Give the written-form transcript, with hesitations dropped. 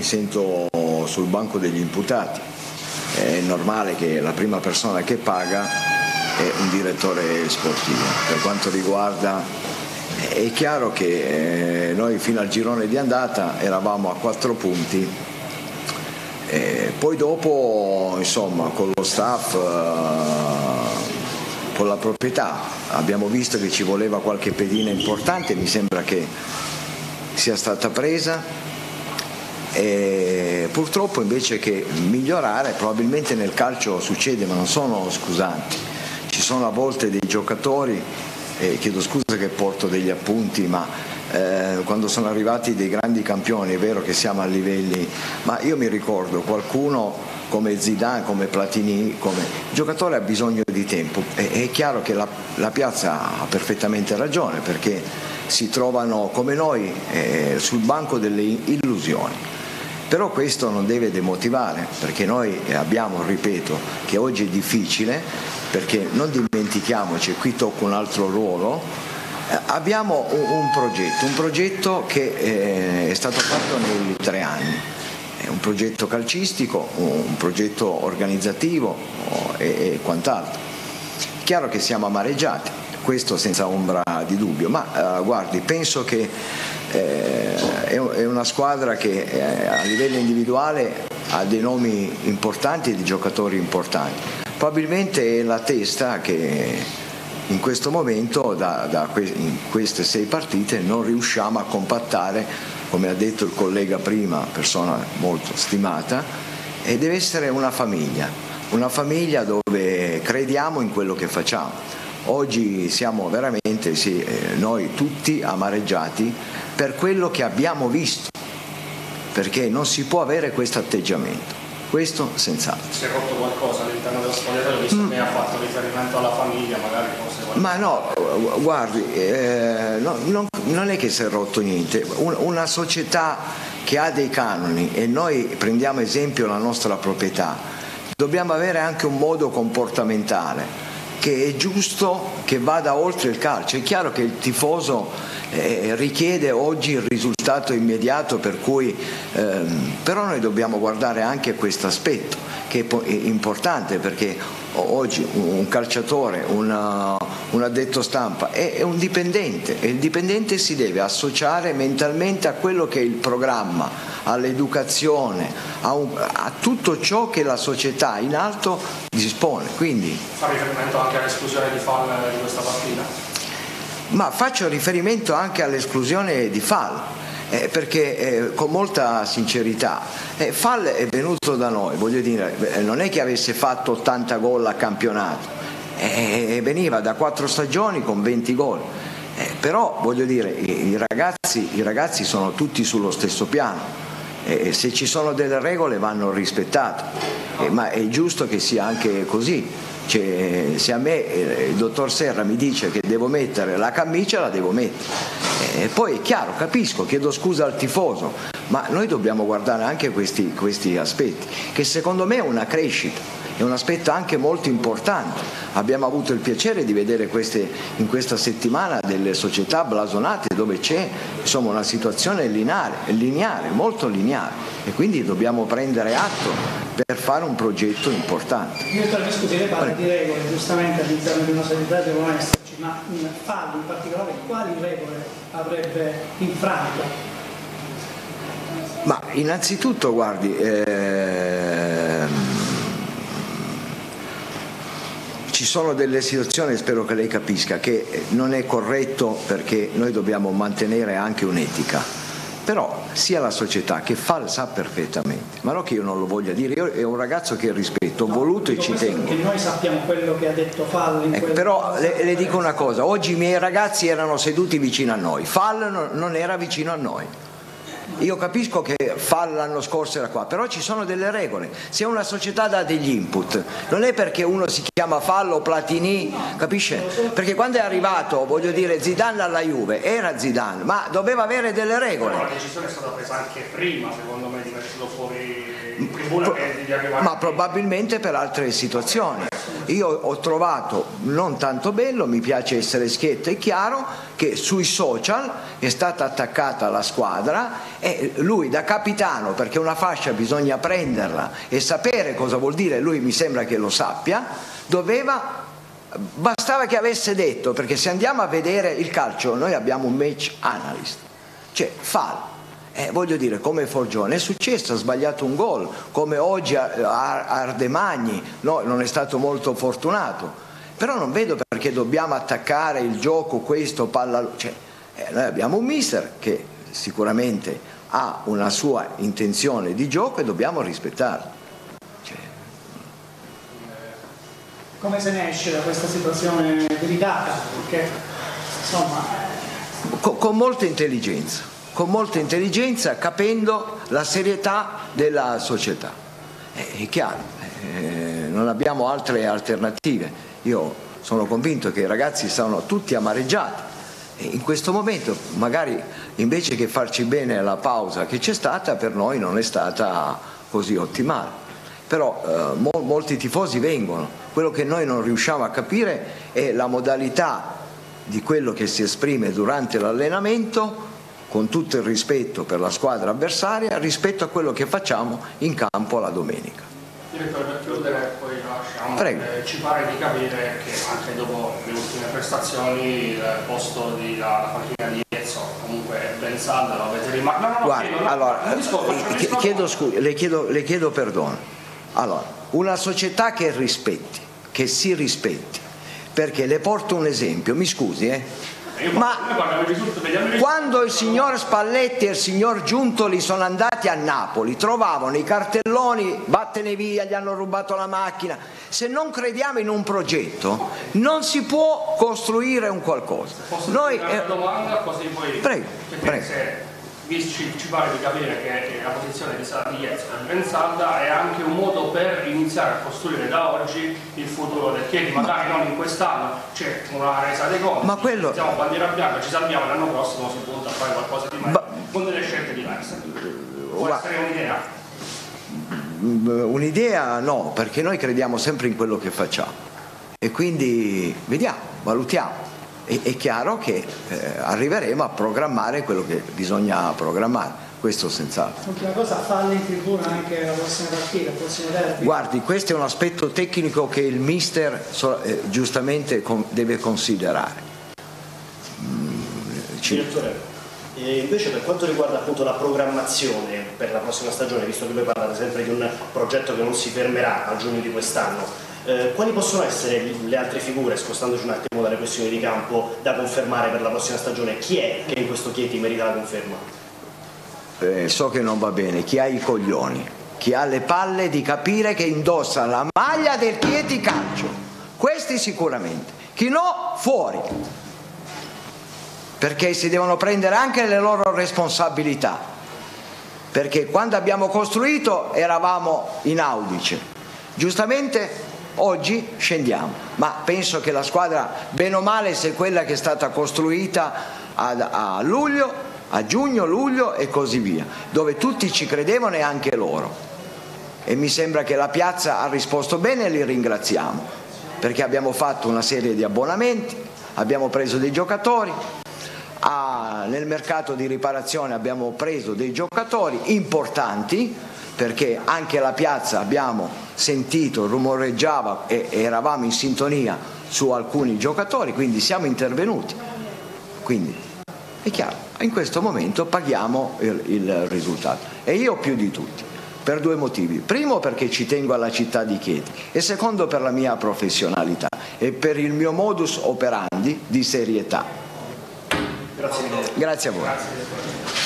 sento sul banco degli imputati. È normale che la prima persona che paga è un direttore sportivo. Per quanto riguarda, è chiaro che noi fino al girone di andata eravamo a 4 punti, poi dopo insomma con lo staff, con la proprietà abbiamo visto che ci voleva qualche pedina importante, mi sembra che sia stata presa, e purtroppo invece che migliorare, probabilmente nel calcio succede, ma non sono scusanti, ci sono a volte dei giocatori, chiedo scusa che porto degli appunti, ma quando sono arrivati dei grandi campioni è vero che siamo a livelli, ma io mi ricordo qualcuno come Zidane, come Platini, come il giocatore ha bisogno di tempo. È chiaro che la piazza ha perfettamente ragione, perché si trovano come noi sul banco delle illusioni, però questo non deve demotivare, perché noi abbiamo, ripeto, che oggi è difficile, perché non dimentichiamoci, qui tocca un altro ruolo, abbiamo un progetto che è stato fatto nei 3 anni. È un progetto calcistico, un progetto organizzativo e quant'altro. Chiaro che siamo amareggiati, questo senza ombra di dubbio, ma guardi, penso che è una squadra che a livello individuale ha dei nomi importanti e di giocatori importanti. Probabilmente è la testa che in questo momento, in queste 6 partite, non riusciamo a compattare, come ha detto il collega prima, persona molto stimata, e deve essere una famiglia dove crediamo in quello che facciamo. Oggi siamo veramente, noi tutti amareggiati per quello che abbiamo visto, perché non si può avere questo atteggiamento, questo senz'altro. Si è rotto qualcosa all'interno dello spogliatoio, visto che ha fatto riferimento alla famiglia, magari forse qualcosa. Ma no, guardi, non è che si è rotto niente, una società che ha dei canoni, e noi prendiamo esempio la nostra proprietà, dobbiamo avere anche un modo comportamentale che è giusto, che vada oltre il calcio. È chiaro che il tifoso richiede oggi il risultato immediato, per cui però noi dobbiamo guardare anche questo aspetto che è importante, perché oggi un calciatore, un addetto stampa è un dipendente, e il dipendente si deve associare mentalmente a quello che è il programma, all'educazione, a tutto ciò che la società in alto dispone. Quindi fa riferimento anche all'esclusione di Fall di questa partita? Ma faccio riferimento anche all'esclusione di Fall, perché con molta sincerità Fall è venuto da noi, voglio dire, non è che avesse fatto 80 gol a campionato, veniva da 4 stagioni con 20 gol, però voglio dire, i ragazzi sono tutti sullo stesso piano, se ci sono delle regole vanno rispettate, ma è giusto che sia anche così. Cioè, se a me il dottor Serra mi dice che devo mettere la camicia, la devo mettere. Poi è chiaro, capisco, chiedo scusa al tifoso, ma noi dobbiamo guardare anche questi aspetti, che secondo me è una crescita, è un aspetto anche molto importante. Abbiamo avuto il piacere di vedere in questa settimana delle società blasonate dove c'è insomma una situazione lineare, molto lineare, e quindi dobbiamo prendere atto per fare un progetto importante. Direttore, mi scusi, lei parla di regole, giustamente all'interno di una società devono esserci, ma Fallo in particolare quali regole avrebbe infranto? Ma innanzitutto, guardi, ci sono delle situazioni, spero che lei capisca, che non è corretto, perché noi dobbiamo mantenere anche un'etica. Però sia la società che Fall sa perfettamente, ma non che io non lo voglia dire, io è un ragazzo che rispetto, ho voluto e ci tengo. Perché noi sappiamo quello che ha detto Fall in però le dico una cosa, oggi i miei ragazzi erano seduti vicino a noi, Fall non era vicino a noi. Io capisco che Fall l'anno scorso era qua, però ci sono delle regole. Se una società dà degli input, non è perché uno si chiama Fall o Platini, capisce? Perché quando è arrivato, voglio dire, Zidane alla Juve, era Zidane, ma doveva avere delle regole. Però la decisione è stata presa anche prima, secondo me, di metterlo fuori in tribuna che di arrivare. Ma probabilmente per altre situazioni. Io ho trovato non tanto bello, mi piace essere schietto e chiaro, che sui social è stata attaccata la squadra e lui da capitano, perché una fascia bisogna prenderla e sapere cosa vuol dire, lui mi sembra che lo sappia, bastava che avesse detto, perché se andiamo a vedere il calcio noi abbiamo un match analyst, cioè fallo. Voglio dire, come Forgione è successo, ha sbagliato un gol, come oggi Ardemagni, no, non è stato molto fortunato, però non vedo perché dobbiamo attaccare il gioco, questo, palla, cioè, noi abbiamo un mister che sicuramente ha una sua intenzione di gioco e dobbiamo rispettarlo. Cioè, come se ne esce da questa situazione delicata? Perché insomma... con molta intelligenza. Con molta intelligenza, capendo la serietà della società. È chiaro, non abbiamo altre alternative. Io sono convinto che i ragazzi sono tutti amareggiati e in questo momento magari invece che farci bene la pausa che c'è stata, per noi non è stata così ottimale. Però molti tifosi vengono. Quello che noi non riusciamo a capire è la modalità di quello che si esprime durante l'allenamento, con tutto il rispetto per la squadra avversaria, rispetto a quello che facciamo in campo la domenica. Direttore, per chiudere, poi lasciamo. Prego. Ci pare di capire che anche dopo le ultime prestazioni il posto della panchina di Iezzo comunque è ben salda, lo avete rimarcato. Guarda, allora, chiedo scusa, le chiedo perdono. Allora, una società che rispetti, che si rispetti, perché le porto un esempio, mi scusi, ma quando il signor Spalletti e il signor Giuntoli sono andati a Napoli trovavano i cartelloni vattene via, gli hanno rubato la macchina. Se non crediamo in un progetto non si può costruire un qualcosa. Posso fare una domanda così poi prego. Se ci pare di capire che la posizione di Iezzo è ben salda, è anche un modo per iniziare a costruire da oggi il futuro del Chieti, magari non in quest'anno, c'è una resa dei conti, siamo bandiera bianca, ci salviamo, l'anno prossimo si punta a fare qualcosa di meglio, con delle scelte diverse. Può essere un'idea? Un'idea no, perché noi crediamo sempre in quello che facciamo e quindi vediamo, valutiamo. È chiaro che arriveremo a programmare quello che bisogna programmare, questo senz'altro. Ultima cosa, falle in tribuna anche la prossima partita, il prossimo derby. Guardi, questo è un aspetto tecnico che il mister giustamente deve considerare. Direttore, invece per quanto riguarda appunto la programmazione per la prossima stagione, visto che voi parlate sempre di un progetto che non si fermerà a giugno di quest'anno, quali possono essere le altre figure, spostandoci un attimo dalle questioni di campo, da confermare per la prossima stagione? Chi è che in questo Chieti merita la conferma? So che non va bene, chi ha i coglioni, chi ha le palle di capire che indossa la maglia del Chieti Calcio, questi sicuramente, chi no fuori, perché si devono prendere anche le loro responsabilità, perché quando abbiamo costruito eravamo in audice, giustamente oggi scendiamo, ma penso che la squadra bene o male sia quella che è stata costruita a luglio, a giugno, luglio e così via, dove tutti ci credevano e anche loro, e mi sembra che la piazza ha risposto bene e li ringraziamo, perché abbiamo fatto una serie di abbonamenti, abbiamo preso dei giocatori, nel mercato di riparazione abbiamo preso dei giocatori importanti, perché anche la piazza abbiamo sentito, rumoreggiava e eravamo in sintonia su alcuni giocatori, quindi siamo intervenuti. Quindi è chiaro, in questo momento paghiamo il risultato, e io più di tutti, per due motivi: primo perché ci tengo alla città di Chieti, e secondo per la mia professionalità e per il mio modus operandi di serietà. Grazie mille. Grazie a voi.